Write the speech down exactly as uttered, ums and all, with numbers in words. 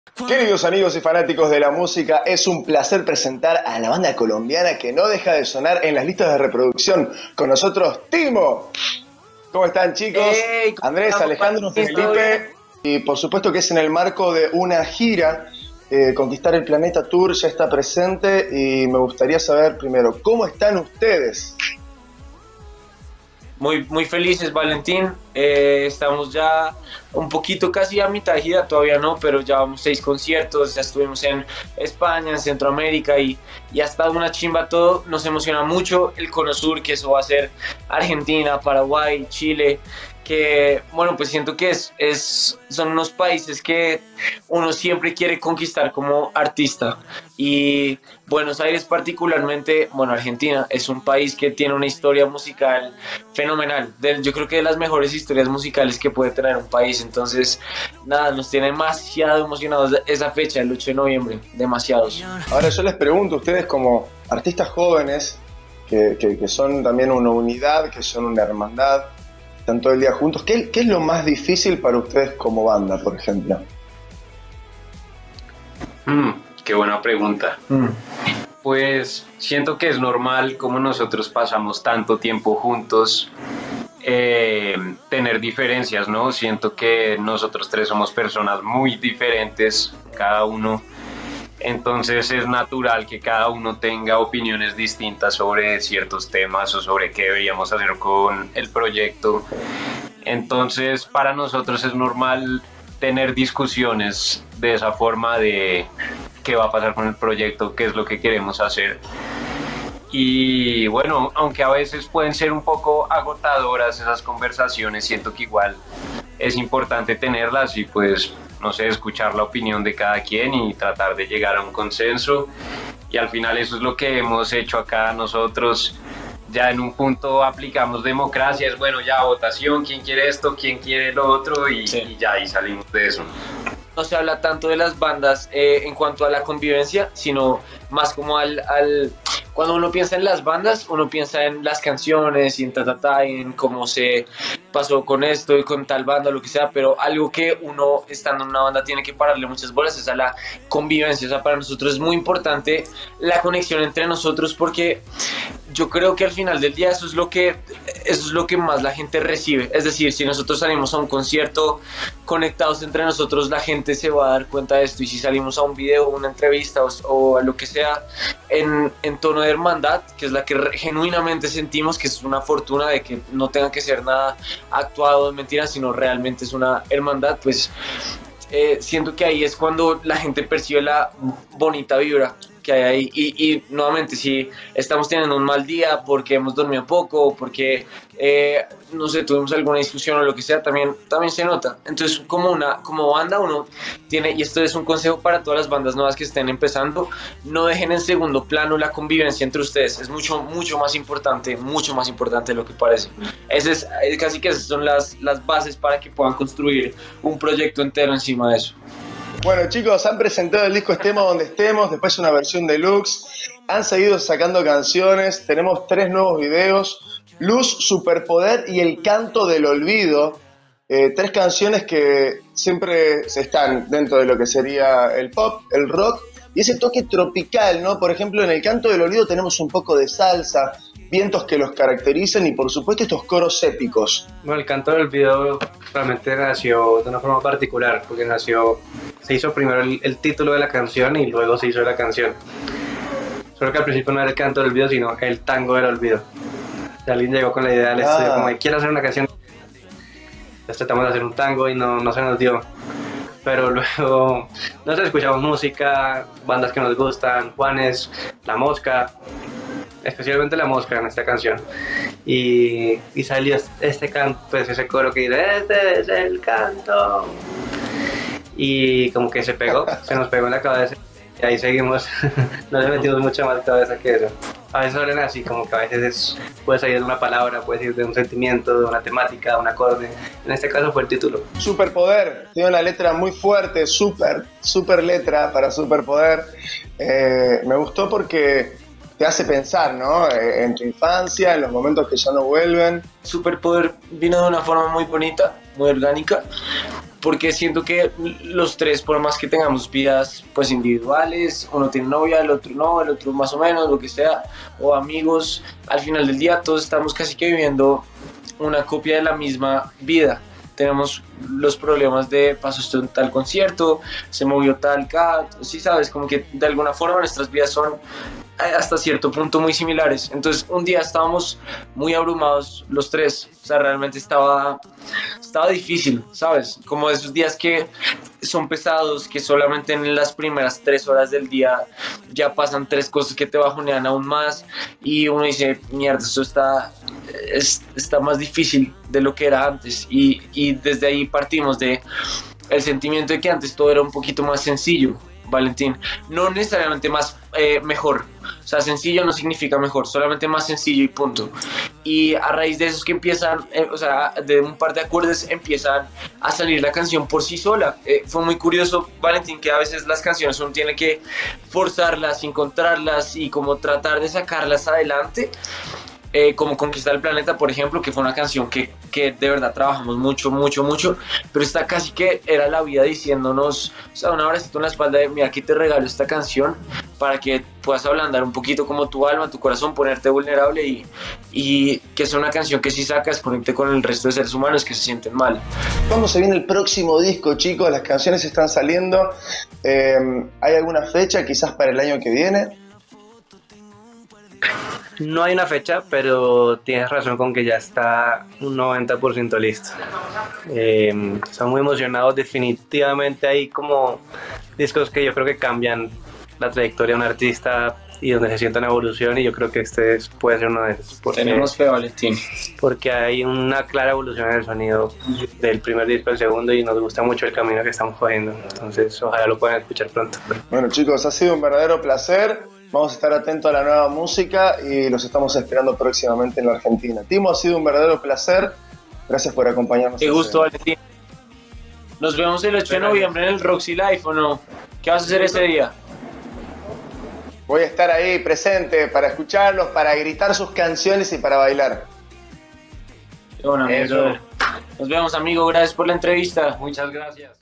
Queridos amigos y fanáticos de la música, es un placer presentar a la banda colombiana que no deja de sonar en las listas de reproducción. Con nosotros, Timo. ¿Cómo están, chicos? Hey, Andrés, Alejandro, Felipe. Y por supuesto que es en el marco de una gira. Eh, Conquistar el Planeta Tour ya está presente y me gustaría saber primero, ¿cómo están ustedes? Muy, muy felices, Valentín. Eh, estamos ya un poquito casi a mitad de gira, todavía no, pero ya vamos seis conciertos, ya estuvimos en España, en Centroamérica y, y ha estado una chimba todo. Nos emociona mucho el Cono Sur, que eso va a ser Argentina, Paraguay, Chile, que bueno, pues siento que es, es, son unos países que uno siempre quiere conquistar como artista. Y Buenos Aires particularmente, bueno, Argentina es un país que tiene una historia musical fenomenal, de, yo creo que de las mejores historias musicales que puede tener un país. Entonces nada, nos tiene demasiado emocionados esa fecha, el ocho de noviembre, demasiados. Ahora yo les pregunto, ustedes como artistas jóvenes que, que, que son también una unidad, que son una hermandad, están todo el día juntos, ¿qué, qué es lo más difícil para ustedes como banda, por ejemplo? Mm, qué buena pregunta. Mm. Pues siento que es normal, como nosotros pasamos tanto tiempo juntos, eh, tener diferencias, ¿no? Siento que nosotros tres somos personas muy diferentes, cada uno. Entonces es natural que cada uno tenga opiniones distintas sobre ciertos temas o sobre qué deberíamos hacer con el proyecto. Entonces para nosotros es normal tener discusiones de esa forma de qué va a pasar con el proyecto, qué es lo que queremos hacer. Y bueno, aunque a veces pueden ser un poco agotadoras esas conversaciones, siento que igual es importante tenerlas y pues, no sé, escuchar la opinión de cada quien y tratar de llegar a un consenso. Y al final eso es lo que hemos hecho acá nosotros. Ya en un punto aplicamos democracia, es bueno, ya votación, quién quiere esto, quién quiere lo otro y, sí. y ya ahí salimos de eso. No se habla tanto de las bandas eh, en cuanto a la convivencia, sino más como al, al... Cuando uno piensa en las bandas, uno piensa en las canciones y en ta, ta, ta, y en cómo se pasó con esto y con tal banda, lo que sea, pero algo que uno estando en una banda tiene que pararle muchas bolas es a la convivencia. O sea, para nosotros es muy importante la conexión entre nosotros porque yo creo que al final del día eso es lo que, eso es lo que más la gente recibe. Es decir, si nosotros salimos a un concierto conectados entre nosotros, la gente se va a dar cuenta de esto, y si salimos a un video, una entrevista o, o a lo que sea en, en tono de hermandad, que es la que re, genuinamente sentimos, que es una fortuna de que no tenga que ser nada actuado de mentira, sino realmente es una hermandad, pues eh, siento que ahí es cuando la gente percibe la bonita vibra que hay ahí. Y, y nuevamente, si estamos teniendo un mal día porque hemos dormido poco o porque eh, no sé, tuvimos alguna discusión o lo que sea, también, también se nota. Entonces como, una, como banda uno tiene, y esto es un consejo para todas las bandas nuevas que estén empezando, no dejen en segundo plano la convivencia entre ustedes. Es mucho, mucho más importante, mucho más importante de lo que parece. Ese es, casi que esas son las, las bases para que puedan construir un proyecto entero encima de eso. Bueno, chicos, han presentado el disco Estemos Donde Estemos, después una versión deluxe, han seguido sacando canciones, tenemos tres nuevos videos, Luz, Superpoder y El Canto del Olvido, eh, tres canciones que siempre están dentro de lo que sería el pop, el rock y ese toque tropical, ¿no? Por ejemplo, en El Canto del Olvido tenemos un poco de salsa, vientos que los caracterizan y por supuesto estos coros épicos. Bueno, El Canto del Olvido realmente nació de una forma particular, porque nació, se hizo primero el, el título de la canción y luego se hizo la canción. Solo que al principio no era El Canto del Olvido, sino El Tango del Olvido. Y alguien llegó con la idea al ah. estudio como, quiero hacer una canción. Entonces tratamos de hacer un tango y no, no se nos dio. Pero luego, no sé, escuchamos música, bandas que nos gustan, Juanes, La Mosca, especialmente La Mosca en esta canción, y, y salió este canto, pues ese coro que dice este es el canto, y como que se pegó, se nos pegó en la cabeza y ahí seguimos. No le metimos mucha más cabeza que eso. A veces hablan así, como que a veces es, puede salir de una palabra, puede salir de un sentimiento, de una temática, de un acorde. En este caso fue el título. Superpoder, tiene una letra muy fuerte, super, super letra para Superpoder. Eh, me gustó porque te hace pensar, ¿no? Eh, en tu infancia, en los momentos que ya no vuelven. Superpoder vino de una forma muy bonita, muy orgánica. porque siento que los tres, por más que tengamos vidas pues individuales, uno tiene novia, el otro no, el otro más o menos, lo que sea, o amigos, al final del día todos estamos casi que viviendo una copia de la misma vida. Tenemos los problemas de pasó esto en tal concierto, se movió tal cat, sí sabes, como que de alguna forma nuestras vidas son hasta cierto punto muy similares. Entonces un día estábamos muy abrumados los tres, o sea, realmente estaba, estaba difícil, ¿sabes? Como esos días que son pesados, que solamente en las primeras tres horas del día ya pasan tres cosas que te bajonean aún más y uno dice, mierda, esto está, es, está más difícil de lo que era antes y, y desde ahí partimos de el sentimiento de que antes todo era un poquito más sencillo, Valentín, no necesariamente más eh, mejor, o sea, sencillo no significa mejor, solamente más sencillo y punto. Y a raíz de eso es que empiezan, eh, o sea, de un par de acordes empiezan a salir la canción por sí sola. Eh, fue muy curioso, Valentín, que a veces las canciones uno tiene que forzarlas, encontrarlas y como tratar de sacarlas adelante. Eh, como Conquistar el Planeta, por ejemplo, que fue una canción que, que de verdad trabajamos mucho, mucho, mucho, pero esta casi que era la vida diciéndonos, o sea, un abracito en la espalda de, mira, aquí te regalo esta canción para que puedas ablandar un poquito como tu alma, tu corazón, ponerte vulnerable y, y que sea una canción que si sacas, conecte con el resto de seres humanos que se sienten mal. ¿Cuándo se viene el próximo disco, chicos? Las canciones están saliendo. Eh, ¿Hay alguna fecha quizás para el año que viene? No hay una fecha, pero tienes razón con que ya está un noventa por ciento listo. Eh, estamos muy emocionados, definitivamente hay como discos que yo creo que cambian la trayectoria de un artista y donde se sienta una evolución, y yo creo que este es, puede ser uno de esos. Porque, Tenemos fe, Valentín. Porque hay una clara evolución en el sonido del primer disco al segundo y nos gusta mucho el camino que estamos cogiendo, entonces ojalá lo puedan escuchar pronto. Bueno, chicos, ha sido un verdadero placer. Vamos a estar atentos a la nueva música y los estamos esperando próximamente en la Argentina. Timo, ha sido un verdadero placer. Gracias por acompañarnos. Qué gusto, Valentín. Nos vemos el ocho de noviembre en el Roxy Live, ¿o no? ¿Qué vas a hacer ese día? Voy a estar ahí presente para escucharlos, para gritar sus canciones y para bailar. Bueno, amigo. Nos vemos, amigo. Gracias por la entrevista. Muchas gracias.